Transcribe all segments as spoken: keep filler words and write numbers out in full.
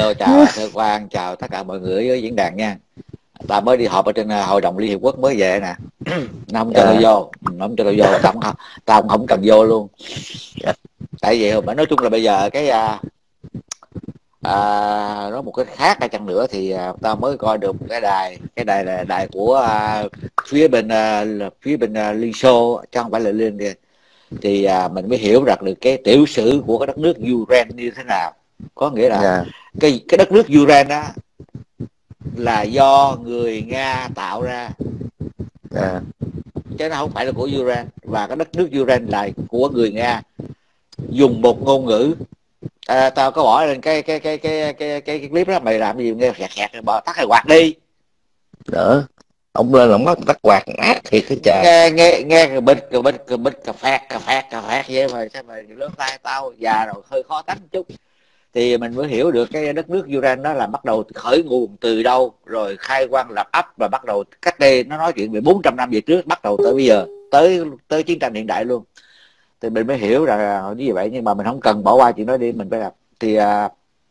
Hello, chào Thơ Quang, chào tất cả mọi người ở diễn đàn nha. Ta mới đi họp ở trên à, Hội đồng Liên Hiệp Quốc mới về nè. Nó không cho tôi Dạ. vô, nó không cho tôi vô, tao không, tao không, không cần vô luôn. Dạ. Tại vì mà nói chung là bây giờ cái à, à, nói một cái khác hay chăng nữa thì à, tao mới coi được một cái đài, cái đài là đài của à, phía bên à, là phía bên à, Liên Xô, chứ không phải là Liên kia. Thì à, mình mới hiểu được được cái tiểu sử của cái đất nước Ukraine như thế nào. Có nghĩa là Dạ. cái cái đất nước Ukraine á là do người Nga tạo ra, Dạ. chứ nó không phải là của Ukraine. Và cái đất nước Ukraine là của người Nga, dùng một ngôn ngữ. À, tao có bỏ lên cái cái cái cái cái cái, cái clip đó, mày làm gì nghe khẹt khẹt, bỏ tắt cái quạt đi. Đỡ. Ông lên ông bắt tắt quạt ác thiệt cái trời. Nghe nghe nghe cái bịch cái bịch cái bịch cà phạt cà phạt cà phạt vậy mà sao mà lớn tay tao già rồi hơi khó tánh một chút. Thì mình mới hiểu được cái đất nước Ukraine đó là bắt đầu khởi nguồn từ đâu, rồi khai quang lập ấp, và bắt đầu cách đây nó nói chuyện về bốn trăm năm về trước, bắt đầu tới bây giờ, tới tới chiến tranh hiện đại luôn. Thì mình mới hiểu rằng như vậy. Nhưng mà mình không cần bỏ qua chuyện đó đi, mình phải làm. Thì à,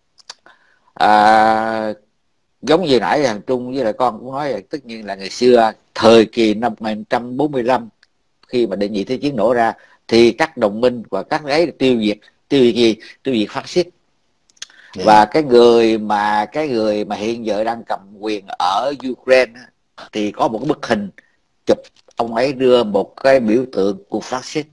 à, giống như nãy thằng Trung với lại con cũng nói là tất nhiên là ngày xưa thời kỳ năm một nghìn chín trăm bốn mươi lăm, khi mà đệ nhị thế chiến nổ ra, thì các đồng minh và các ấy tiêu diệt tiêu diệt gì tiêu diệt phát xít. Dạ. Và cái người mà cái người mà hiện giờ đang cầm quyền ở Ukraine thì có một cái bức hình chụp ông ấy đưa một cái biểu tượng của phát xít.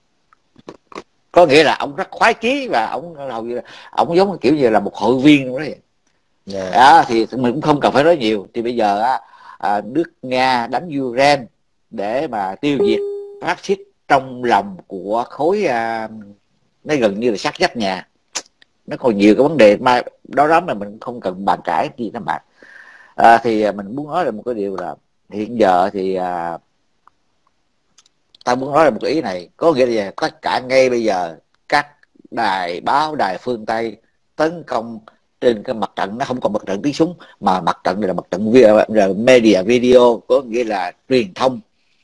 Có nghĩa là ông rất khoái chí, và ông hầu như là ông giống kiểu như là một hội viên đó. Dạ. Đó, thì mình cũng không cần phải nói nhiều. Thì bây giờ á, à, nước Nga đánh Ukraine để mà tiêu diệt phát xít trong lòng của khối à, nó gần như là sát vách nhà. Nó còn nhiều cái vấn đề mà đó lắm mà mình không cần bàn cãi gì các bạn. À, thì mình muốn nói là một cái điều là hiện giờ thì à, ta muốn nói là một cái ý này. Có nghĩa là tất cả ngay bây giờ các đài báo, đài phương Tây tấn công trên cái mặt trận, nó không còn mặt trận tiếng súng, mà mặt trận là mặt trận media video, có nghĩa là truyền thông.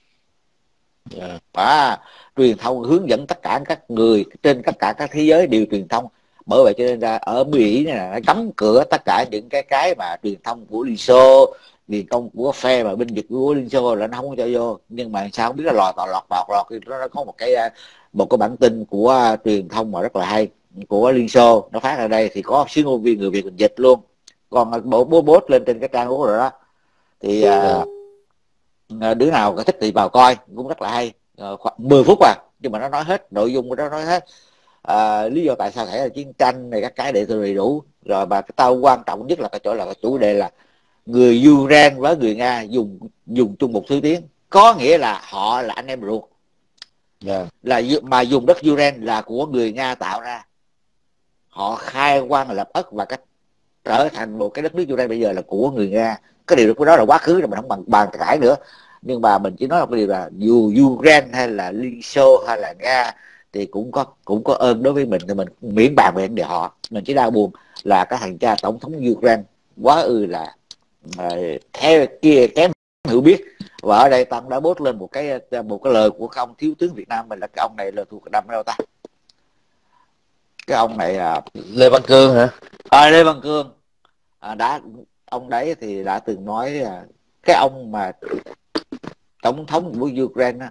Dạ. Và truyền thông hướng dẫn tất cả các người trên tất cả các thế giới đều truyền thông. Bởi vậy cho nên ra ở Mỹ này là nó cấm cửa tất cả những cái cái mà truyền thông của Liên Xô, truyền thông của phe mà binh vực của Liên Xô là nó không cho vô. Nhưng mà sao không biết là lọt lọt lọt lọt lọt nó có một cái một cái bản tin của truyền thông mà rất là hay của Liên Xô nó phát ra đây, thì có sứ ngôn viên người Việt mình dịch luôn. Còn bộ bố bốt lên trên cái trang của rồi đó. Thì Dạ. à, đứa nào có thích thì vào coi, cũng rất là hay. À, khoảng mười phút à, nhưng mà nó nói hết nội dung của nó, nói hết à, lý do tại sao xảy ra chiến tranh này các cái để tôi đầy đủ rồi. Mà cái tao quan trọng nhất là cái chỗ là cái chủ đề là người Ukraine với người Nga dùng dùng chung một thứ tiếng, có nghĩa là họ là anh em ruột. Dạ. Là mà dùng đất Ukraine là của người Nga tạo ra, họ khai quang lập ấp và cách trở thành một cái đất nước Ukraine bây giờ là của người Nga. Cái điều của đó là quá khứ rồi, mình không bàn bàn cãi nữa. Nhưng mà mình chỉ nói một cái điều là dù Ukraine hay là Liên Xô hay là Nga thì cũng có cũng có ơn đối với mình, thì mình miễn bàn về vấn đề họ. Mình chỉ đau buồn là cái thằng cha tổng thống Ukraine quá ư là uh, theo kia kém hiểu biết. Và ở đây Tâm đã bốt lên một cái một cái lời của cái ông thiếu tướng Việt Nam mình, là cái ông này là thuộc đâm đâu ta, cái ông này à, Lê Văn Cương hả? à, Lê Văn Cương. À, đã ông đấy thì đã từng nói à, cái ông mà tổng thống của Ukraine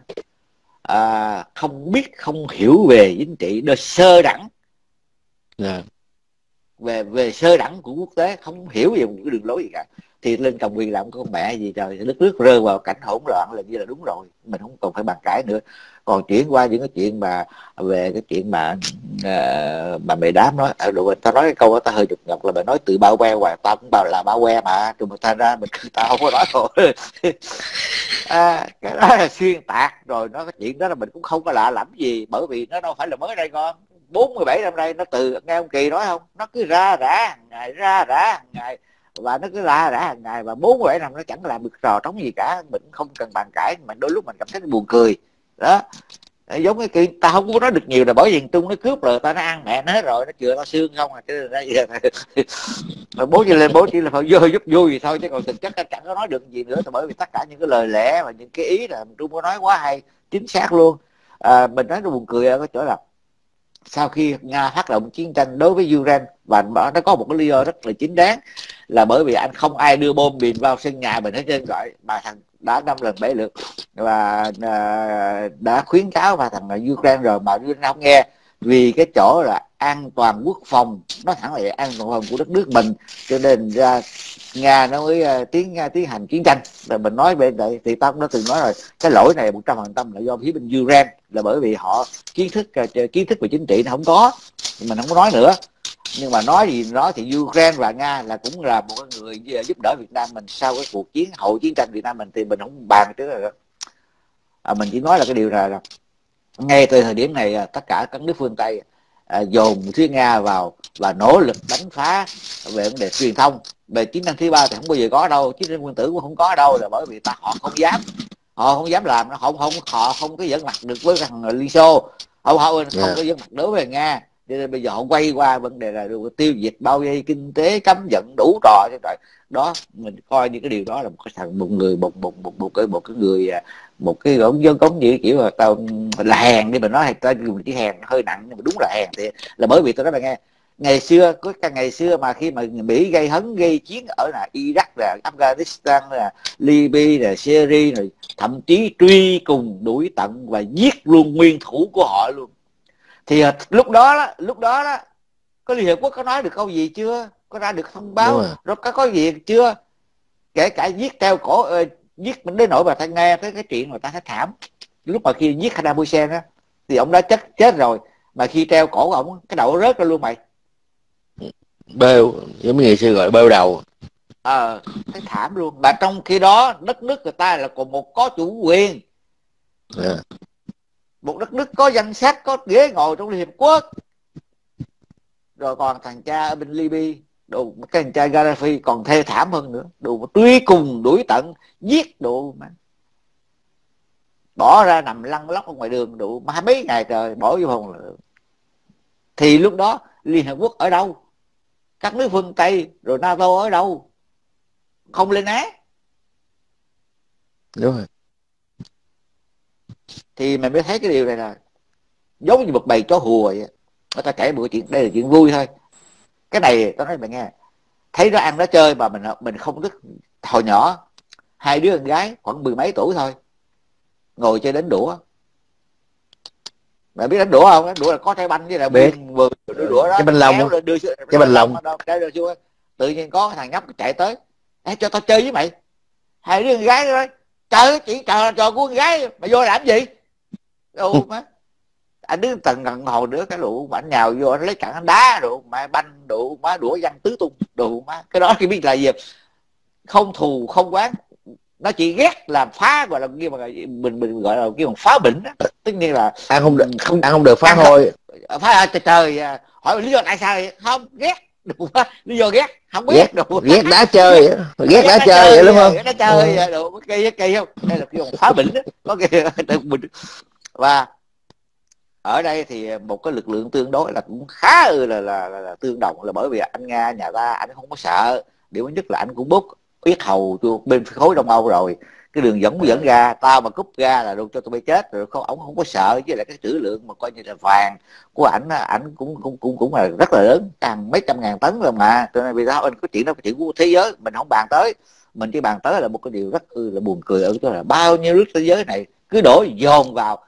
à, không biết không hiểu về chính trị, đời sơ đẳng. Dạ. về về sơ đẳng của quốc tế, không hiểu về một cái đường lối gì cả, thì lên cầm quyền làm con mẹ gì trời, đất nước rơi vào cảnh hỗn loạn là như là đúng rồi, mình không còn phải bàn cãi nữa. Còn chuyển qua những cái chuyện mà về cái chuyện mà uh, mà mày đám nói ở rồi tao nói cái câu đó tao hơi chụp ngọc là mày nói tự bao que, và tao cũng bao là bao que mà rồi mà thành ra mình tao không có nói rồi. À, cái đó là xuyên tạc rồi, nó cái chuyện đó là mình cũng không có lạ lẫm gì, bởi vì nó đâu phải là mới đây con. bốn mươi bảy năm nay nó từ, nghe ông Kỳ nói không, nó cứ ra rã hàng ngày, ra rã hàng ngày, và nó cứ la rã hàng ngày, và bốn mươi bảy năm nó chẳng làm được trò trống gì cả. Mình không cần bàn cãi, mà đôi lúc mình cảm thấy buồn cười đó. Giống cái kia ta không có nói được nhiều là bởi vì Trung nó cướp rồi ta, nó ăn mẹ nó hết rồi, nó chừa nó xương không à. Chứ rồi bố chỉ lên bố chỉ là phải vô giúp vui gì thôi, chứ còn thực chất chẳng có nói được gì nữa. Bởi vì tất cả những cái lời lẽ và những cái ý là Trung có nói quá hay, chính xác luôn. À, mình nói nó buồn cười ở cái chỗ là sau khi Nga phát động chiến tranh đối với Ukraine và nó có một cái lý do rất là chính đáng, là bởi vì anh không ai đưa bom mìn vào sân nhà mình hết trơn, gọi mà thằng đã năm lần bảy lượt và à, đã khuyến cáo và thằng Ukraine rồi mà Ukraine không nghe, vì cái chỗ là an toàn quốc phòng, nó thẳng là an toàn quốc phòng của đất nước mình, cho nên ra Nga nó mới uh, tiến uh, tiến hành chiến tranh. Rồi mình nói bên đây thì tao cũng đã từng nói rồi, cái lỗi này một trăm phần trăm là do phía bên Ukraine, là bởi vì họ kiến thức uh, kiến thức về chính trị nó không có, mình không có nói nữa. Nhưng mà nói gì nói thì Ukraine và Nga là cũng là một người giúp đỡ Việt Nam mình sau cái cuộc chiến hậu chiến tranh Việt Nam mình, thì mình không bàn trước rồi. À, mình chỉ nói là cái điều này là ngay từ thời điểm này tất cả các nước phương Tây à, dồn phía Nga vào và nỗ lực đánh phá về vấn đề truyền thông. Về chiến tranh thứ ba thì không bao giờ có đâu, chiến tranh quân tử cũng không có đâu, là bởi vì ta họ không dám, họ không dám làm, nó không không họ không có dẫn mặt được với thằng Liên Xô, họ không, không yeah. có dẫn mặt đối với Nga, cho nên bây giờ họ quay qua vấn đề là tiêu diệt, bao vây kinh tế, cấm vận đủ trò như vậy đó. Mình coi như cái điều đó là một cái thằng một người một một một một cái một cái người một cái ổng dân cống như kiểu là tao là hèn đi, mình nói hay ta dùng chữ hèn hơi nặng nhưng mà đúng là hèn, thì là bởi vì tôi nói là nghe ngày xưa có cái ngày xưa mà khi mà Mỹ gây hấn gây chiến ở là Iraq, là Afghanistan, là Libya, là Syria, rồi thậm chí truy cùng đuổi tận và giết luôn nguyên thủ của họ luôn, thì lúc đó đó lúc đó đó có Liên Hiệp Quốc có nói được câu gì chưa, có ra được thông báo rồi có có gì chưa, kể cả giết theo cổ uh, giết mình đến nỗi mà ta nghe tới cái chuyện mà ta thấy thảm lúc mà khi giết Saddam Hussein á, thì ông đã chết chết rồi mà khi treo cổ ông cái đầu rớt ra luôn mày, bêu giống như ngày xưa gọi là bêu đầu. ờ à, thấy thảm luôn. Mà trong khi đó đất nước người ta là còn một có chủ quyền, yeah. một đất nước có danh sách, có ghế ngồi trong Liên Hiệp Quốc, rồi còn thằng cha ở bên Libya, đồ cái thằng cha Gaddafi còn thê thảm hơn nữa, đồ truy cùng đuổi tận giết đồ mà bỏ ra nằm lăn lóc ở ngoài đường đủ mấy mấy ngày trời bỏ vô phòng. Thì lúc đó Liên Hợp Quốc ở đâu, các nước phương Tây rồi NATO ở đâu, không lên án. Đúng rồi. Thì mình mới thấy cái điều này là giống như một bầy chó hùa vậy. Người ta kể một chuyện, đây là chuyện vui thôi. Cái này tao nói mày nghe, thấy nó ăn nó chơi mà mình mình không thích. Hồi nhỏ hai đứa con gái khoảng mười mấy tuổi thôi ngồi chơi đánh đũa. Mày biết đánh đũa không? Đánh đũa là có trái banh với là biết vừa đũa đũa đó, cái banh lông, đưa, đưa, đưa, cái banh lông tự nhiên có cái thằng nhóc chạy tới, ê cho tao chơi với mày. Hai đứa con gái nói trời chị trời trò của con gái mày vô làm gì đâu má. Anh đứng tầng gần hồ nữa cái lụ mà anh nhào vô anh lấy cẳng anh đá đồ mà banh đồ má đũa văng tứ tung đồ má. Cái đó khi biết là gì, không thù không oán, nó chỉ ghét làm phá, gọi là kia mà mình mình gọi là kia bằng phá bệnh đó. Tất nhiên là ăn không được, không ăn không được phá thôi, phá trời, trời hỏi lý do tại sao vậy? Không ghét đủ quá, lý do ghét không biết ghét, đủ. ghét đá chơi ghét, ghét đá chơi vậy đúng không? Ghét đá chơi ừ. Đủ cây cây không, đây là kia bằng phá bệnh đó, có kia tự mình. Và ở đây thì một cái lực lượng tương đối là cũng khá là là, là, là tương đồng, là bởi vì anh Nga nhà ta anh không có sợ. Điều nhất là anh cũng bút yết hầu bên khối Đông Âu rồi, cái đường dẫn dẫn ra tao mà cúp ra là được cho tụi bay chết rồi, không, ông không có sợ. Với lại cái trữ lượng mà coi như là vàng của ảnh ảnh cũng cũng cũng cũng là rất là lớn, hàng mấy trăm ngàn tấn rồi mà. Cho nên vì sao anh có chuyện đó, cái chuyện của thế giới mình không bàn tới, mình chỉ bàn tới là một cái điều rất là buồn cười ở chỗ là bao nhiêu nước thế giới này cứ đổ dồn vào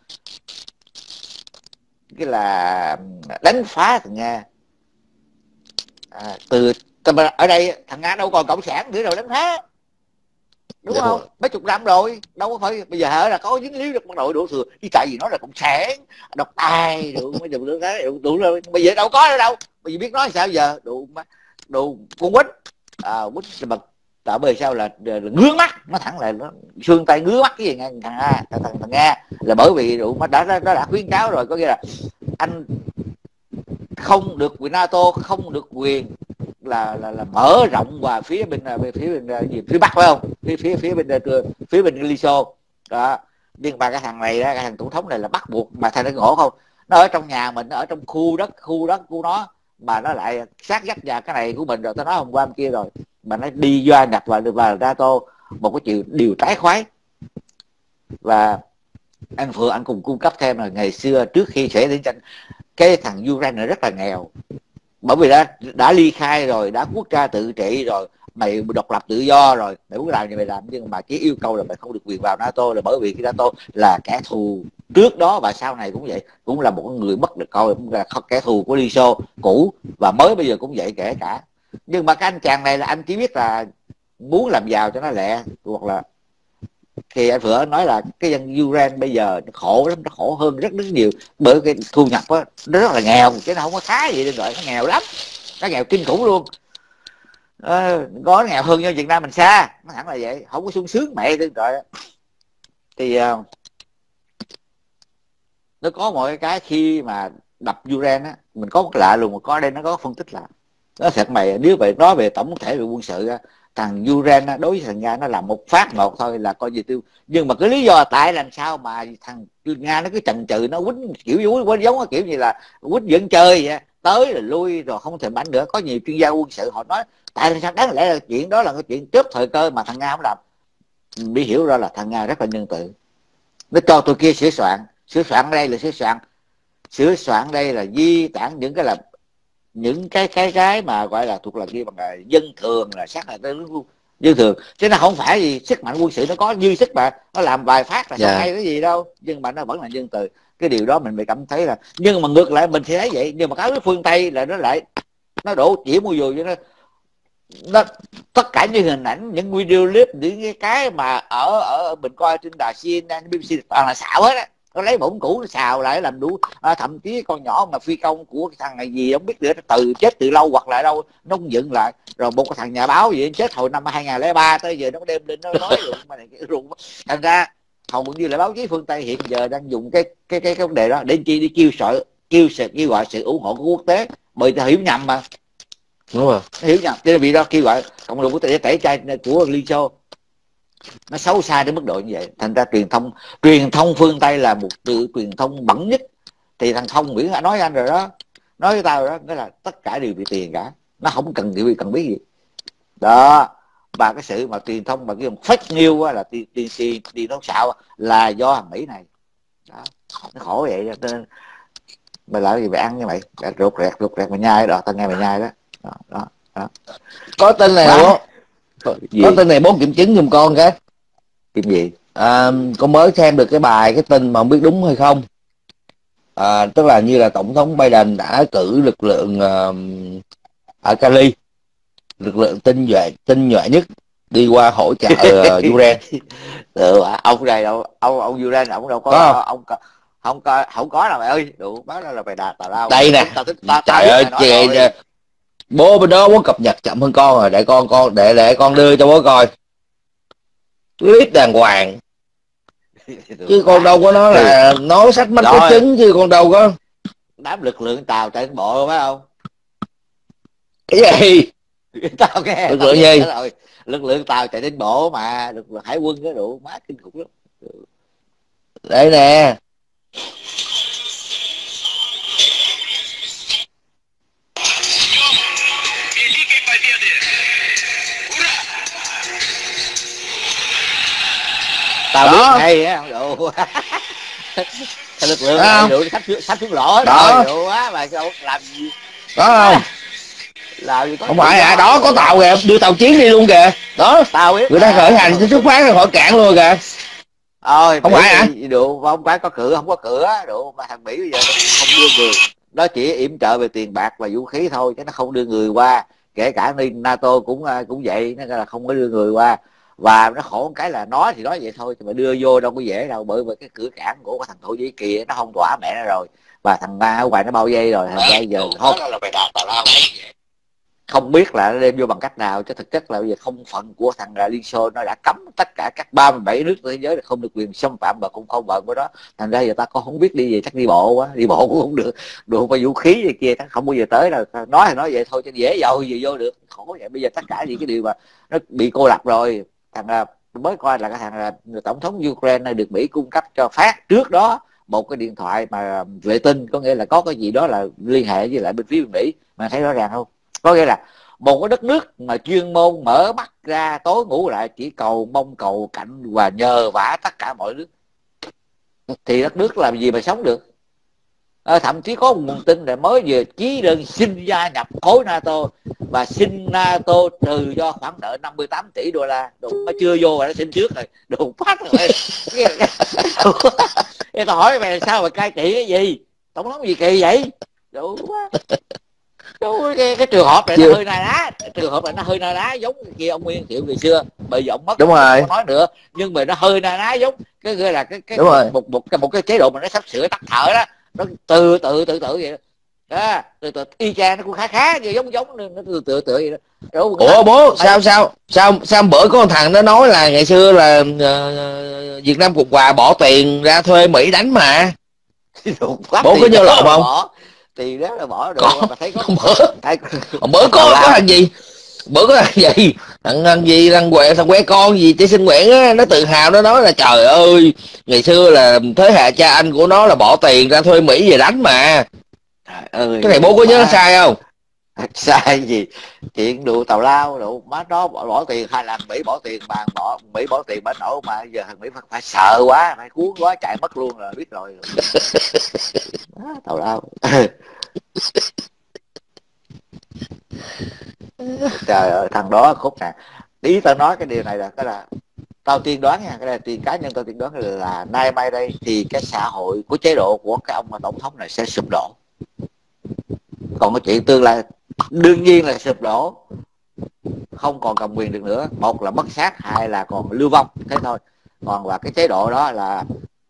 cái là đánh phá thằng Nga. À, từ ở đây thằng Nga đâu còn cộng sản nữa rồi đánh phá, đúng không? Mấy chục năm rồi, đâu có phải bây giờ là có dính líu được quân đội đổ thừa chứ, tại vì nó là cộng sản độc tài đủ mấy chục nước đấy đủ rồi. Bây giờ đâu có nữa đâu, bây giờ biết nói sao giờ đủ đủ con quýt à, quýt mà tại bởi sao là, là, là ngứa mắt, nó thẳng là nó xương tay ngứa mắt cái gì nghe thằng Nga, thằng, thằng, thằng Nga là bởi vì đủ mà đã nó đã khuyến cáo rồi, có nghĩa là anh không được quyền NATO, không được quyền là là, là mở rộng qua phía bên bên phía bên gì phía bắc phải không, phía phía phía bên phía bên Liên Xô đó. Nhưng mà cái thằng này đó, cái thằng tổng thống này là bắt buộc, mà thằng nó ngộ không, nó ở trong nhà mình, nó ở trong khu đất khu đất của nó mà nó lại sát dắt vào cái này của mình rồi. Tao nói hôm qua hôm kia rồi mà nó đi gia nhập vào vào NATO một cái điều điều trái khoái. Và anh Phượng anh cùng cung cấp thêm là ngày xưa trước khi xảy ra chiến tranh cái thằng Ukraine rất là nghèo, bởi vì đã đã ly khai rồi, đã quốc gia tự trị rồi, mày độc lập tự do rồi, mày muốn làm gì mày làm, nhưng mà chỉ yêu cầu là mày không được quyền vào NATO, là bởi vì cái NATO là kẻ thù trước đó và sau này cũng vậy, cũng là một người bất được coi, cũng là kẻ thù của Liên Xô cũ và mới bây giờ cũng vậy kể cả. Nhưng mà cái anh chàng này là anh chỉ biết là muốn làm giàu cho nó lẹ, hoặc là thì anh vừa nói là cái dân Ukraine bây giờ nó khổ lắm, nó khổ hơn rất rất nhiều, bởi cái thu nhập đó, nó rất là nghèo chứ nó không có khá gì nên gọi nó nghèo lắm, nó nghèo kinh khủng luôn. Ờ, có nghèo hơn như Việt Nam mình xa, nó hẳn là vậy, không có sung sướng mẹ tôi rồi. Thì uh, nó có một cái khi mà đập Ukraine á, mình có một lạ luôn, mà có đây nó có phân tích là nó thật mày, nếu vậy nói về tổng thể về quân sự á, thằng Ukraine đối với thằng Nga nó làm một phát một thôi là coi như tiêu. Nhưng mà cái lý do tại làm sao mà thằng Nga nó cứ chần chừ, nó quýnh kiểu quýnh giống kiểu như là quýnh dẫn chơi vậy, tới rồi lui rồi không thể bắn nữa. Có nhiều chuyên gia quân sự họ nói tại sao, đáng lẽ là chuyện đó là cái chuyện trước thời cơ mà thằng Nga không làm. Bị hiểu ra là thằng Nga rất là nhân từ, nó cho tụi kia sửa soạn. Sửa soạn ở đây là sửa soạn sửa soạn đây là di tản những cái là những cái cái cái mà gọi là thuộc là kia bằng là dân thường, là sát hại tới dân thường, chứ nó không phải gì sức mạnh quân sự nó có dư sức mà nó làm vài phát là Dạ. không hay cái gì đâu, nhưng mà nó vẫn là dân từ. Cái điều đó mình bị cảm thấy là, nhưng mà ngược lại mình thì thấy vậy, nhưng mà cái phương Tây là nó lại nó đổ chỉ mua dùi cho nó. Nó tất cả những hình ảnh, những video clip, những cái cái mà ở ở mình coi trên đài xê en en, bê bê xê toàn là xạo hết á. Nó lấy bổng cũ nó xào lại làm đủ, à, thậm chí con nhỏ mà phi công của cái thằng này gì không biết nữa, nó từ chết từ lâu hoặc là đâu nó không dựng lại. Rồi một cái thằng nhà báo gì chết hồi năm hai nghìn lẻ ba tới giờ nó có đem lên nó nói luôn mà này cái rụng. Thành ra hầu như là báo chí phương Tây hiện giờ đang dùng cái cái cái, cái vấn đề đó để chi, đi kêu sợ kêu sợ kêu gọi sự ủng hộ của quốc tế, bởi ta hiểu nhầm mà. Đúng rồi. Nó hiểu nhầm, cho nên vì đó kêu gọi cộng đồng quốc tế tẩy chay của Liên Xô nó xấu xa đến mức độ như vậy. Thành ra truyền thông truyền thông phương Tây là một từ truyền thông bẩn nhất. Thì thằng Thông Nguyễn đã nói anh rồi đó, nói với tao rồi đó, nghĩa là tất cả đều vì tiền cả, nó không cần gì cần biết gì đó. Và cái sự mà truyền thông mà cái fake news là tiền tiền tiền tiền nó xạo là do thằng Mỹ này đó. Nó khổ vậy cho nên mày làm gì mày ăn như mày ruột rẹt ruột rẹt mày nhai đó, tao nghe mày nhai đó đó, đó, đó. Có tin này bố, có, Gì? có tin này bố kiểm chứng giùm con cái. Cái gì? À, con mới xem được cái bài cái tin mà không biết đúng hay không. À, tức là như là tổng thống Biden đã cử lực lượng uh, ở Cali, lực lượng tinh nhuệ tinh nhuệ nhất đi qua hỗ trợ uh, Ukraine. Ừ, ông này đâu, ông ông Ukraine ông đâu có, Có không? ông có, không có không có đâu mày ơi, đủ báo đó là mày đà tào lao. Đây nè, Tao thích ta trời ơi chị, bố bên đó bố cập nhật chậm hơn con rồi, để con con để để con đưa cho bố coi clip đàng hoàng, chứ con đâu có nói là nói sách mắt cái trứng, chứ con đâu có. Đám lực lượng tàu trên bộ phải không? Cái gì? Tao nghe Lực tao lượng nghe gì? rồi. Lực lượng tàu chạy trên bộ mà, lực lượng hải quân cái đủ má kinh khủng lắm. Đây nè, tao đó. Biết hay á đủ. Lực lượng này đủ sắp sắp xuống lỗ rồi đủ quá mà sao làm gì đó không? Làm gì có không phải à, đó có tàu kìa, đưa tàu chiến đi luôn kìa đó. Tao biết người ta khởi hành xuất phát ra khỏi cảng luôn kìa. Ôi, không phải à? Đủ không phải có cửa, không có cửa đủ mà thằng Mỹ bây giờ nó không đưa người, nó chỉ yểm trợ về tiền bạc và vũ khí thôi, chứ nó không đưa người qua. Kể cả NATO cũng cũng vậy, nó là không có đưa người qua. Và nó khổ một cái là nói thì nói vậy thôi, mà đưa vô đâu có dễ đâu, bởi vì cái cửa cảng của cái thằng Thổ Nhĩ Kỳ nó không tỏa mẹ nó rồi, và thằng Nga ở ngoài nó bao vây rồi. Thành ra giờ không không biết là nó đem vô bằng cách nào, chứ thực chất là bây giờ không phận của thằng Liên Xô nó đã cấm tất cả các ba mươi bảy nước thế giới là không được quyền xâm phạm và cũng không phận của đó. Thành ra giờ ta con không biết đi gì, chắc đi bộ quá, đi bộ cũng không được, được qua vũ khí gì kia chắc không bao giờ tới. Là nói thì nói vậy thôi chứ dễ dầu gì vô được, khổ vậy. Bây giờ tất cả những cái điều mà nó bị cô lập rồi. Thằng mới coi là cái thằng tổng thống Ukraine được Mỹ cung cấp cho phát trước đó một cái điện thoại mà vệ tinh, có nghĩa là có cái gì đó là liên hệ với lại bên phía Mỹ, mà thấy rõ ràng không? Có nghĩa là một cái đất nước mà chuyên môn mở mắt ra tối ngủ lại chỉ cầu mong cầu cạnh và nhờ vả tất cả mọi nước, thì đất nước làm gì mà sống được? À, thậm chí có một nguồn tin là mới vừa ký đơn xin gia nhập khối NATO và xin NATO trừ cho khoản nợ năm mươi tám tỷ đô la. Đụng, nó chưa vô mà nó xin trước rồi, đụng phát rồi. Tao hỏi mày sao mà cai trị cái gì, tổng thống gì kỳ vậy, đủ quá. Cái, cái trường hợp này chưa. Nó hơi na đá, trường hợp này nó hơi na đá giống kia ông Nguyên Thiệu ngày xưa, bây giờ ông mất, đúng rồi, không có nói nữa, nhưng mà nó hơi na đá giống cái gọi là cái cái một, một, một, một, một cái chế độ mà nó sắp sửa tắt thở đó, nó từ từ từ từ vậy đó. À, từ từ y chang nó cũng khá khá như giống giống nó từ từ từ vậy đó. Đúng, ủa đó, bố sao sao sao sao bữa có con thằng nó nói là ngày xưa là uh, Việt Nam Cộng Hòa bỏ tiền ra thuê Mỹ đánh mà. Bố có nhớ lộn không? Bỏ tiền đó là bỏ được có, mà thấy có bữa thấy, bữa có có thằng gì bữa có thằng gì thằng thằng gì thằng quẹ thằng quẹ con gì Chị Sinh Nguyễn á, nó tự hào nó nói là trời ơi ngày xưa là thế hệ cha anh của nó là bỏ tiền ra thuê Mỹ về đánh mà. Trời ơi, cái này bố có nhớ sai không? Sai gì, chuyện đùa tào lao đủ má, nó bỏ, bỏ tiền hai lần Mỹ bỏ tiền bàn bỏ Mỹ bỏ tiền bà nổ mà giờ thằng Mỹ phải, phải sợ quá, phải cuốn quá chạy mất luôn rồi, biết rồi. Đó, tào lao. Trời ơi thằng đó khúc nè, ý tao nói cái điều này là cái là tao tiên đoán nha, cái là tiền cá nhân tao tiên đoán là nay mai đây thì cái xã hội của chế độ của cái ông tổng thống này sẽ sụp đổ. Còn cái chuyện tương lai đương nhiên là sụp đổ, không còn cầm quyền được nữa, một là mất xác, hai là còn lưu vong, thế thôi. Còn là cái chế độ đó là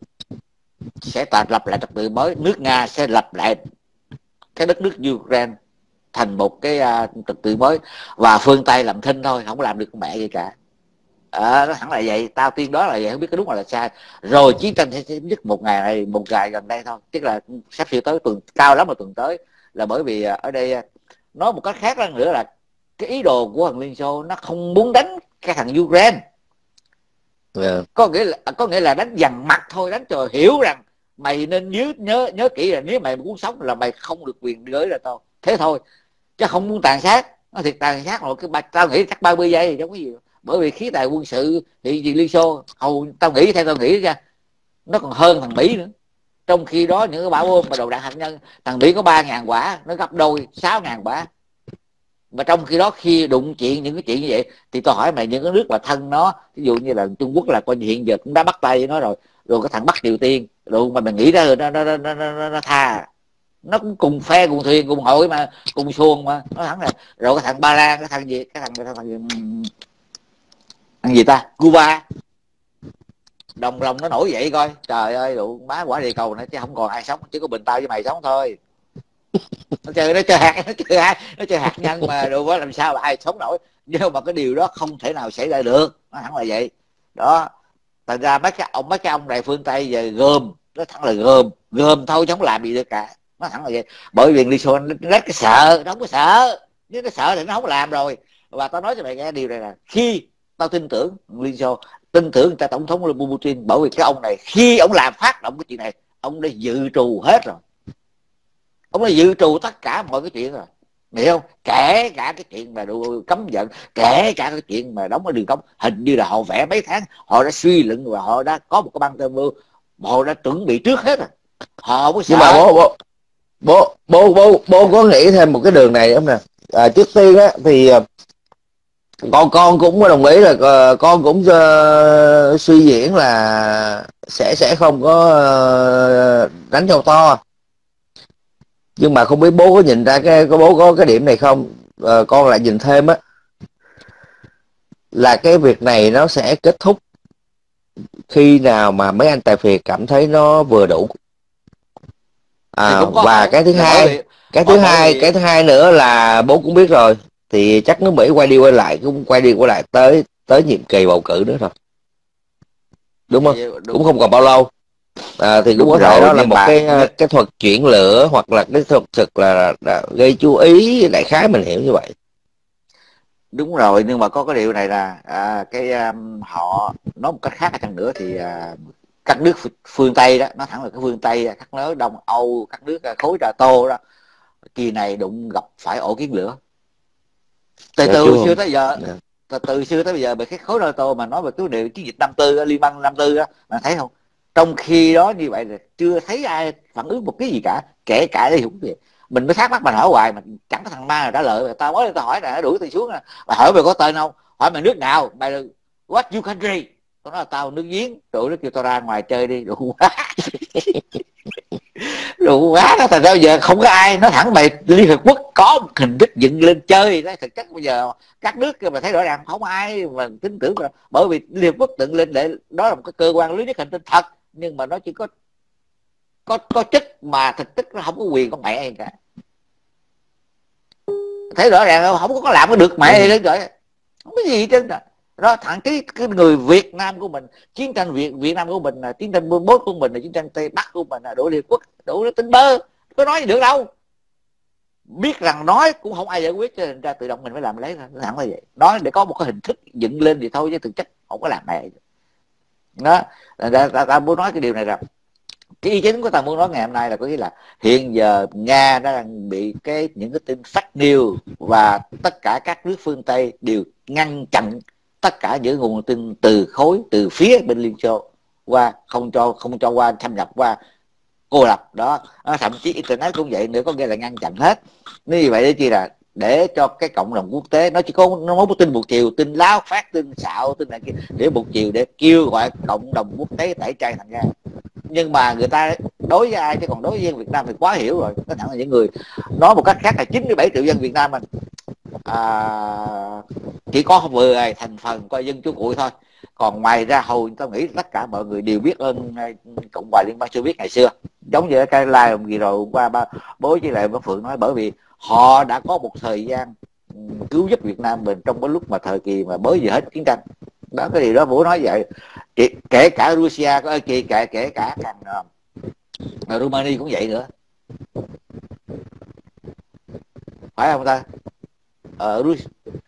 sẽ tạo lập lại trật tự mới, nước Nga sẽ lập lại cái đất nước Ukraine thành một cái uh, trật tự mới, và phương Tây làm thinh thôi, không làm được mẹ gì cả. À, nó hẳn là vậy, tao tiên đoán là vậy, không biết cái đúng là, là sai. Rồi chiến tranh sẽ chấm dứt một ngày này, một ngày gần đây thôi, tức là sắp sửa tới tuần, cao lắm là tuần tới, là bởi vì ở đây nói một cách khác nữa là cái ý đồ của thằng Liên Xô nó không muốn đánh cái thằng Ukraine. Yeah. có nghĩa là có nghĩa là đánh dằn mặt thôi, đánh cho hiểu rằng mày nên nhớ nhớ nhớ kỹ là nếu mày muốn sống là mày không được quyền gửi ra tao, thế thôi, chứ không muốn tàn sát. Nó thiệt tàn sát rồi, cái tao nghĩ chắc ba mươi giây thì giống cái gì, bởi vì khí tài quân sự thì gì Liên Xô hầu tao nghĩ theo tao nghĩ ra nó còn hơn thằng Mỹ nữa. Trong khi đó những cái bão bom và đầu đạn hạt nhân thằng Mỹ có ba ngàn quả, nó gấp đôi sáu ngàn quả. Và trong khi đó khi đụng chuyện những cái chuyện như vậy thì tôi hỏi mày, những cái nước mà thân nó, ví dụ như là Trung Quốc là coi như hiện giờ cũng đã bắt tay với nó rồi, rồi cái thằng Bắc Triều Tiên rồi mà mình nghĩ ra rồi nó nó nó nó, nó, nó tha, nó cũng cùng phe cùng thuyền cùng hội mà cùng xuồng mà nó thẳng là. Rồi cái thằng Ba Lan, cái thằng gì cái thằng cái thằng gì, thằng gì ta, Cuba, đồng lòng nó nổi dậy coi, trời ơi đủ má quả địa cầu nữa chứ không còn ai sống, chỉ có mình tao với mày sống thôi. Nó chơi nó chơi hạt nó chơi hạt nó chơi hạt nhân mà đồ quá, làm sao mà ai sống nổi. Nhưng mà cái điều đó không thể nào xảy ra được, nó hẳn là vậy đó. Thành ra mấy cái ông mấy cái ông này phương Tây giờ gồm, nó thẳng là gồm gồm thôi chứ không làm gì được cả, nó thẳng là vậy. Bởi vì Liên Xô nó rất cái sợ, nó không có sợ, nếu nó sợ thì nó không làm rồi. Và tao nói cho mày nghe điều này là khi tao tin tưởng Liên Xô, tin tưởng người ta tổng thống là Putin, bởi vì cái ông này khi ông làm phát động cái chuyện này, ông đã dự trù hết rồi, ông đã dự trù tất cả mọi cái chuyện rồi, hiểu không? Kể cả cái chuyện mà cấm vận, kể cả cái chuyện mà đóng ở đường cống, hình như là họ vẽ mấy tháng, họ đã suy luận và họ đã có một cái băng tham mưu, họ đã chuẩn bị trước hết rồi, họ không có sợ. Nhưng mà bố bố bố bố bố, bố có nghĩ thêm một cái đường này không nè? À, trước tiên á thì con con cũng đồng ý là uh, con cũng uh, suy diễn là sẽ sẽ không có uh, đánh nhau to. Nhưng mà không biết bố có nhìn ra cái có bố có cái điểm này không? Uh, con lại nhìn thêm á là cái việc này nó sẽ kết thúc khi nào mà mấy anh tài phiệt cảm thấy nó vừa đủ. À, và cái thứ hai vì, cái thứ hai vì... cái thứ hai nữa là bố cũng biết rồi, thì chắc nước Mỹ quay đi quay lại cũng quay đi quay lại tới tới nhiệm kỳ bầu cử nữa rồi, đúng không? Đúng. Cũng không còn bao lâu. À, thì cũng có thể đó là một bà... cái cái thuật chuyển lửa, hoặc là cái thuật thực là, là, là gây chú ý, đại khái mình hiểu như vậy. Đúng rồi, nhưng mà có cái điều này là à, cái um, họ nói một cách khác chăng nữa thì uh, các nước phương Tây đó, nó thẳng là cái phương Tây, các nước Đông Âu, các nước uh, khối NATO đó, kỳ này đụng gặp phải ổ kiến lửa. Từ từ xưa tới giờ, từ từ xưa tới bây giờ về cái khối NATO mà nói về cái điều chiến dịch năm tư, liên bang năm tư đó, bạn thấy không? Trong khi đó như vậy là chưa thấy ai phản ứng một cái gì cả, kể cả Liên Hiệp Quốc vậy. Mình mới thắc mắc, mình hỏi hoài mà chẳng có thằng ma nào trả lời. Tao mới tao hỏi là nó đuổi tao xuống, mà hỏi mày có tên không, hỏi mày nước nào, mày là what you country, tao nói là tao nước Giếng, tụi nó kêu tao ra ngoài chơi đi, đủ quá. Đủ quá đó. Thành ra bây giờ không có ai nói thẳng mày Liên Hiệp Quốc có một hình thức dựng lên chơi đó. Thực chất bây giờ các nước mà thấy rõ ràng không ai mà tin tưởng là, bởi vì Liên Hiệp Quốc dựng lên để đó là một cái cơ quan lớn nhất hành tinh thật, nhưng mà nó chỉ có có có chức mà thực chất nó không có quyền con mẹ gì cả. Thấy rõ ràng không có làm có được mẹ gì hết rồi, không có gì hết trơn. Đó, thằng cái, cái người Việt Nam của mình, chiến tranh Việt Việt Nam của mình là chiến tranh bốn của mình, là chiến tranh Tây Bắc của mình, là đổ Liên Quốc, đổ nó tính bơ, có nói gì được đâu. Biết rằng nói cũng không ai giải quyết, cho nên ra tự động mình phải làm lấy ra, thẳng là vậy. Nói để có một cái hình thức dựng lên thì thôi, chứ thực chất không có làm mẹ đó. Ta, ta, ta muốn nói cái điều này rằng cái ý chính của ta muốn nói ngày hôm nay là có nghĩa là hiện giờ Nga đã đang bị cái những cái tin fake news, và tất cả các nước phương Tây đều ngăn chặn tất cả những nguồn tin từ khối, từ phía bên Liên Xô qua, không cho không cho qua thâm nhập qua cô lập đó. Thậm chí internet cũng vậy nữa, có nghĩa là ngăn chặn hết. Như vậy để chi là để cho cái cộng đồng quốc tế, nó chỉ có nó có tin một chiều, tin láo phát, tin xạo, tin này kia, để một chiều để kêu gọi cộng đồng quốc tế tẩy chay thằng Nga. Nhưng mà người ta đối với ai, chứ còn đối với dân Việt Nam thì quá hiểu rồi. Có thẳng là những người nói một cách khác là chín mươi bảy triệu dân Việt Nam mình à, chỉ có vừa thành phần coi dân chú cuội thôi, còn ngoài ra hầu tôi nghĩ tất cả mọi người đều biết ơn Cộng hòa Liên bang Xô Viết ngày xưa. Giống như cái live gì rồi hôm qua ba bố với lại bác Phượng nói, bởi vì họ đã có một thời gian cứu giúp Việt Nam mình trong cái lúc mà thời kỳ mà mới vừa hết chiến tranh đó. Cái điều đó bố nói vậy. Kể cả Russia, kể cả kể cả thằng uh, Rumani cũng vậy nữa, phải không ta? Ở uh,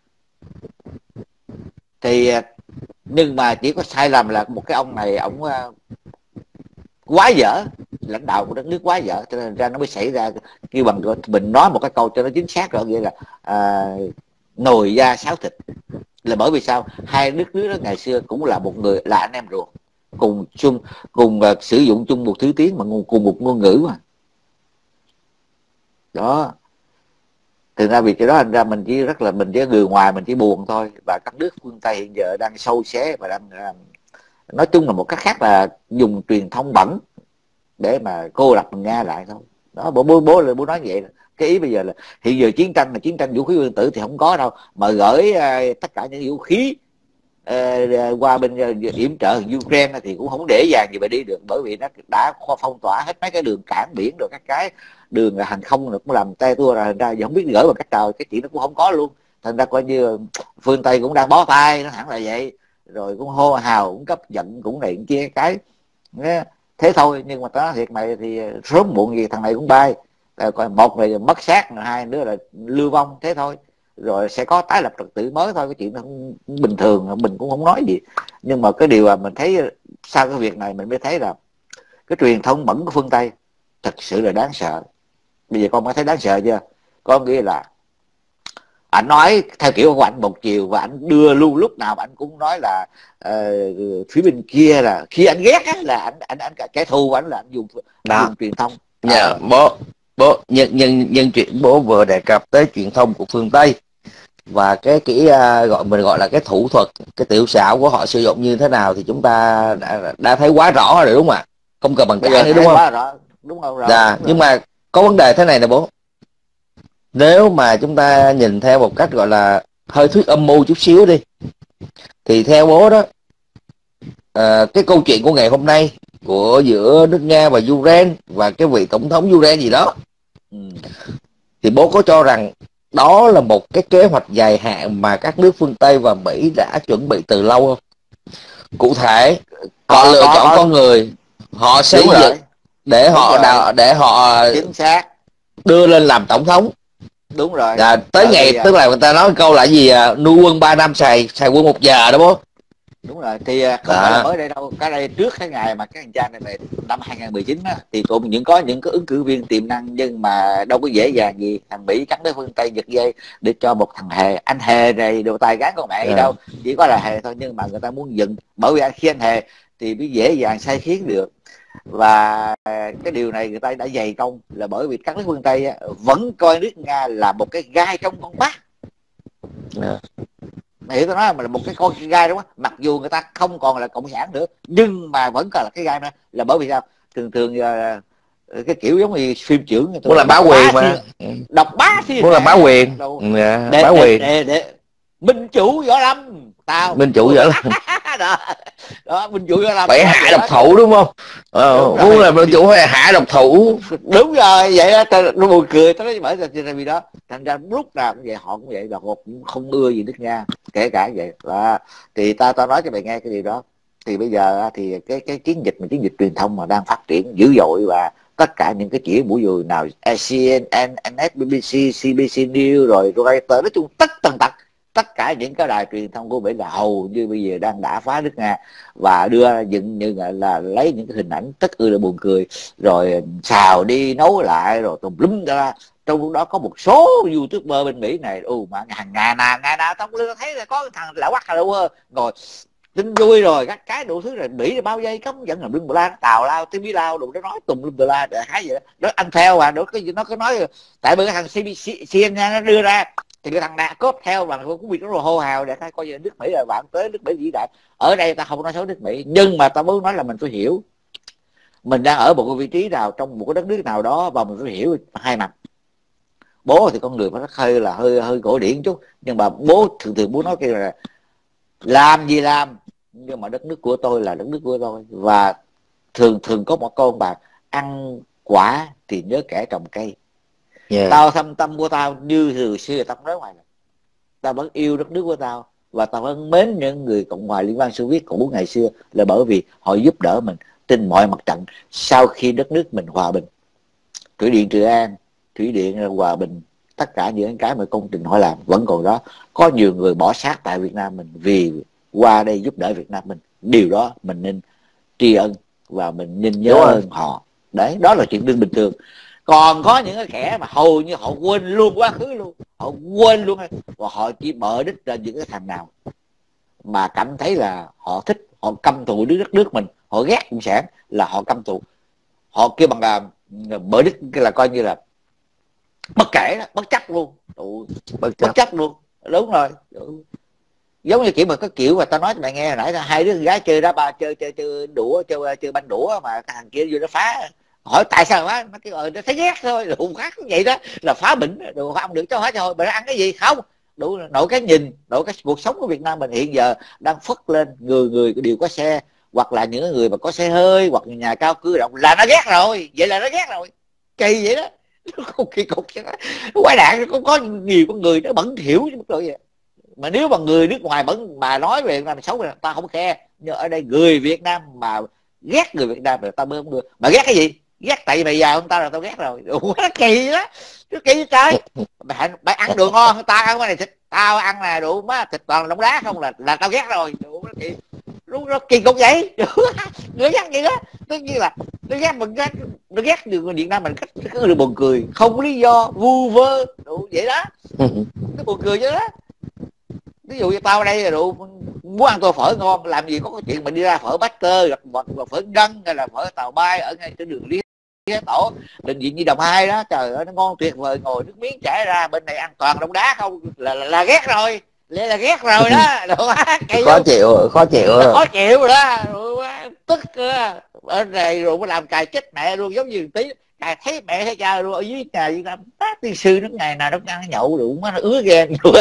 thì nhưng mà chỉ có sai lầm là một cái ông này ông uh, quá dở, lãnh đạo của đất nước quá dở, cho nên ra nó mới xảy ra. Kêu bằng mình nói một cái câu cho nó chính xác rồi, nghĩa là uh, nồi da sáo thịt. Là bởi vì sao? Hai nước nước đó ngày xưa cũng là một người, là anh em ruột, cùng chung cùng uh, sử dụng chung một thứ tiếng mà cùng một ngôn ngữ mà đó. Thực ra vì cái đó thành ra mình chỉ rất là mình chỉ người ngoài mình chỉ buồn thôi. Và các nước phương Tây hiện giờ đang sâu xé và đang uh, nói chung là một cách khác là dùng truyền thông bẩn để mà cô lập Nga lại thôi đó. Bố bố bố là bố nói vậy. Cái ý bây giờ là hiện giờ chiến tranh là chiến tranh vũ khí nguyên tử thì không có đâu, mà gửi uh, tất cả những vũ khí uh, qua bên uh, yểm trợ Ukraine thì cũng không dễ dàng gì mà đi được, bởi vì nó đã phong tỏa hết mấy cái đường cảng biển rồi, các cái đường hàng không nó cũng làm tay tua ra, ra giờ không biết gửi bằng cách nào, cái chuyện nó cũng không có luôn. Thành ra coi như phương Tây cũng đang bó tay, nó hẳn là vậy. Rồi cũng hô hào, cũng cấp giận, cũng này kia cái thế thôi. Nhưng mà tao nói thiệt mày thì sớm muộn gì thằng này cũng bay. Còn một là mất xác, hai nữa là lưu vong, thế thôi. Rồi sẽ có tái lập trật tự mới thôi, cái chuyện nó không bình thường, mình cũng không nói gì. Nhưng mà cái điều mà mình thấy sau cái việc này mình mới thấy là cái truyền thông bẩn của phương Tây thật sự là đáng sợ. Bây giờ con có thấy đáng sợ chưa? Có nghĩa là ảnh nói theo kiểu của ảnh một chiều, và ảnh đưa luôn lúc nào ảnh cũng nói là uh, phía bên kia là khi anh ghét á, là ảnh ảnh ảnh kẻ thù của ảnh là ảnh dùng, dùng truyền thông. Dạ, à, bố bố nhân nhân nhân chuyện bố vừa đề cập tới truyền thông của phương Tây và cái cái uh, gọi mình gọi là cái thủ thuật, cái tiểu xảo của họ sử dụng như thế nào thì chúng ta đã, đã thấy quá rõ rồi đúng không ạ? Không cần bằng cãi nữa đúng không? Rõ. Đúng không? Rõ. Dạ, nhưng mà có vấn đề thế này nè bố. Nếu mà chúng ta nhìn theo một cách gọi là hơi thuyết âm mưu chút xíu đi, thì theo bố đó, à, cái câu chuyện của ngày hôm nay của giữa nước Nga và Ukraine và cái vị tổng thống Ukraine gì đó, ừ. thì bố có cho rằng đó là một cái kế hoạch dài hạn mà các nước phương Tây và Mỹ đã chuẩn bị từ lâu không? Cụ thể, họ có, lựa có, chọn có. con người, họ xây dựng để đúng họ đào, để họ chính xác đưa lên làm tổng thống. Đúng rồi. À, tới Bởi ngày tức là người ta nói câu là gì, à, nuôi quân ba năm xài xài quân một giờ đó bố. Đúng rồi, thì không phải là mới đây đâu, cái đây trước cái ngày mà cái hành trang này về năm hai không một chín á, thì cũng những có những cái ứng cử viên tiềm năng, nhưng mà đâu có dễ dàng gì thằng Mỹ cắn đứa phương Tây giật dây để cho một thằng Hề, anh Hề này đồ tài gán con mẹ gì đâu, chỉ có là Hề thôi, nhưng mà người ta muốn dựng, bởi vì khi anh Hề thì mới dễ dàng sai khiến được. Và cái điều này người ta đã dày công là bởi vì các nước phương Tây á, vẫn coi nước Nga là một cái gai trong con mắt. Yeah. Mày hiểu tôi nói là một cái con gai đúng không? Mặc dù người ta không còn là cộng sản nữa nhưng mà vẫn còn là cái gai đó. Là bởi vì sao? Thường thường uh, cái kiểu giống như phim trưởng muốn làm bá quyền mà thiên, đọc bá thiên muốn làm bá quyền. Yeah, để, bá để, quyền để, để, để minh chủ võ lâm tao minh chủ võ lâm đó, đó minh chủ võ lâm phải hạ độc thủ đúng không? Ờ, đúng muốn là minh chủ phải hạ độc thủ. Đúng rồi, vậy đó, nó buồn cười. Tao nói bởi vì đó thành ra lúc nào cũng vậy, họ cũng vậy, và họ cũng không ưa gì nước Nga, kể cả vậy. Và thì ta ta nói cho mày nghe cái điều đó. Thì bây giờ thì cái cái chiến dịch mà chiến dịch truyền thông mà đang phát triển dữ dội, và tất cả những cái chỉ mũi dùi nào C N N, N S, B B C, C B C News rồi Reuters, nói chung tất tần tật tất cả những cái đài truyền thông của Mỹ là hầu như bây giờ đang đả phá nước Nga và đưa dựng như là, là lấy những cái hình ảnh tất ư là buồn cười rồi xào đi nấu lại rồi tùm lum ra. Trong lúc đó có một số YouTuber bên Mỹ này ừ mà hàng ngày nào ngày nào tao thấy là có thằng lão quắc đâu ngồi tin vui rồi các cái đủ thứ rồi Mỹ bao dây cấm dẫn làm lưng bla nó tào lao ti vi lao đủ nó nói tùm lum bla để cái gì đó nó ăn theo và nó cái gì nó có nói tại bởi cái thằng C B C C N N nó đưa ra thì cái thằng nạ cốt theo và cũng bị nó rồi hô hào để thấy coi như nước Mỹ là bạn tới nước Mỹ vĩ đại. Ở đây ta không nói xấu nước Mỹ nhưng mà ta muốn nói là mình phải hiểu mình đang ở một cái vị trí nào trong một cái đất nước nào đó và mình phải hiểu hai mặt. Bố thì con người nó hơi là hơi hơi cổ điển chút nhưng mà bố thường thường bố nói kia là làm gì làm nhưng mà đất nước của tôi là đất nước của tôi. Và thường thường có một câu bạn ăn quả thì nhớ kẻ trồng cây. Yeah. Tao thâm tâm của tao như từ xưa tao nói ngoài này, tao vẫn yêu đất nước của tao và tao vẫn mến những người Cộng hòa Liên bang Xô Viết cũ ngày xưa là bởi vì họ giúp đỡ mình trên mọi mặt trận sau khi đất nước mình hòa bình. Thủy điện Trị An, thủy điện Hòa Bình, tất cả những cái mà công trình họ làm vẫn còn đó. Có nhiều người bỏ xác tại Việt Nam mình vì qua đây giúp đỡ Việt Nam mình. Điều đó mình nên tri ân và mình nên nhớ ơn họ. Đấy, đó là chuyện đương bình thường. Còn có những cái kẻ mà hầu như họ quên luôn quá khứ luôn, họ quên luôn và họ chỉ mở đích ra những cái thằng nào mà cảm thấy là họ thích, họ căm thù đứa đất nước mình, họ ghét cộng sản là họ căm thù. Họ kêu bằng là mở đích là coi như là bất kể đó, bất chấp luôn. Bất chấp, bất chấp luôn. Đúng rồi. Giống như kiểu mà có kiểu mà tao nói cho mày nghe hồi nãy là hai đứa con gái chơi đá ba chơi chơi chơi đũa chơi chơi banh đũa mà thằng kia vô nó phá, hỏi tại sao á, nó kêu ờ nó thấy ghét thôi, đủ khác vậy đó là phá bệnh, đồ không được cho hết rồi mày ăn cái gì không. Đủ nội cái nhìn, nội cái cuộc sống của Việt Nam mình hiện giờ đang phất lên, người người đều có xe hoặc là những người mà có xe hơi hoặc nhà cao cửa rộng là nó ghét rồi, vậy là nó ghét rồi, kỳ vậy đó. Không kỳ cục chứ, quái đạn có có nhiều con người nó bẩn thỉu chứ mức độ vậy. Mà nếu mà người nước ngoài vẫn mà nói về Việt Nam xấu thì ta không khe, nhưng ở đây người Việt Nam mà ghét người Việt Nam rồi ta mới không được. Mà ghét cái gì? Ghét tại vì mày giàu hơn tao là tao ghét rồi. Quá kỳ đó, nó kỳ trời. Mày, mày ăn đồ ngon hơn tao ăn cái này thịt, tao ăn là đủ má thịt toàn là đống đá không là là tao ghét rồi. Đủ nó kỳ, nó, nó kỳ cục vậy. Người ghét vậy đó, tất nhiên là nó ghét mình ghét, nó ghét người Việt Nam mình cách cứ buồn cười, không có lý do, vu vơ, đủ vậy đó. Nó buồn cười chứ đó. Ví dụ như tao ở đây là đủ muốn ăn tô phở ngon, làm gì có cái chuyện mình đi ra phở Baxter hoặc phở Đăng hay là phở Tàu Bay ở ngay trên đường Lý Tổ bệnh viện Nhi Đồng hai đó, trời ơi nó ngon tuyệt vời, ngồi nước miếng chảy ra, bên này ăn toàn đông đá không là là, là ghét rồi, là, là ghét rồi đó. Khó chịu, khó chịu, khó chịu rồi đó, rồi, tức ở này rồi mới làm cài chết mẹ luôn, giống như tí cài thấy mẹ thấy cha luôn. Ở dưới nhà Việt Nam bác tiên sư nó ngày nào nó ăn nhậu đủ nó ứa ghen rồi.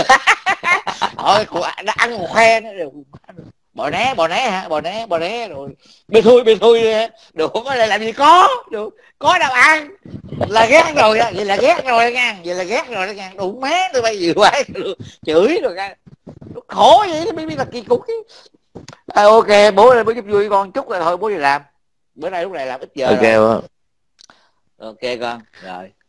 Thôi nó ăn một khoe nữa rồi bò né bò né hả bò né bò né rồi bên thui bên thui được có lại làm gì có được có đâu ăn là ghét rồi đó, vậy là ghét rồi nha, vậy là ghét rồi đó nha. Đủ má tôi bây giờ quá chửi rồi nha, nó khổ vậy nó mới biết là kỳ cục. À, ok bố ơi bố giúp vui con chút rồi thôi bố đi làm, bữa nay lúc này làm ít giờ okay, rồi. well. Ok con rồi.